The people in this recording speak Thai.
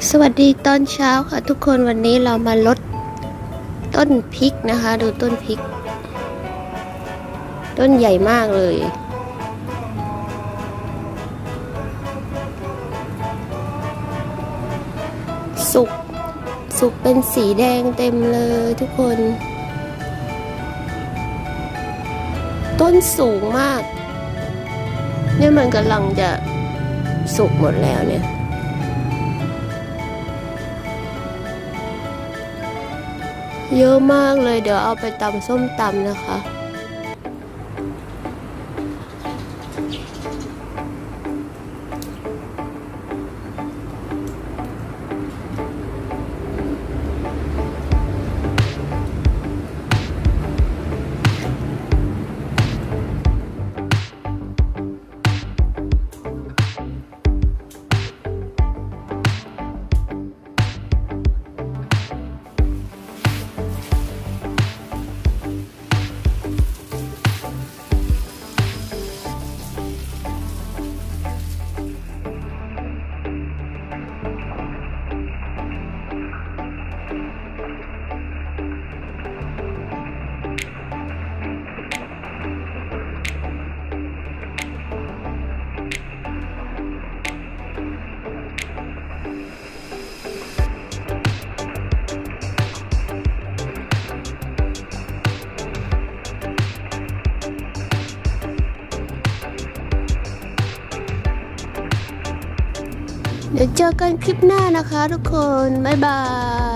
สวัสดีตอนเช้าค่ะทุกคนวันนี้เรามาลดต้นพริกนะคะดูต้นพริกต้นใหญ่มากเลยสุกเป็นสีแดงเต็มเลยทุกคนต้นสูงมากเนี่ยมันกำลังจะสุกหมดแล้วเนี่ยเยอะมากเลยเดี๋ยวเอาไปตำส้มตำนะคะเดี๋ยวเจอกันคลิปหน้านะคะทุกคนบ๊ายบาย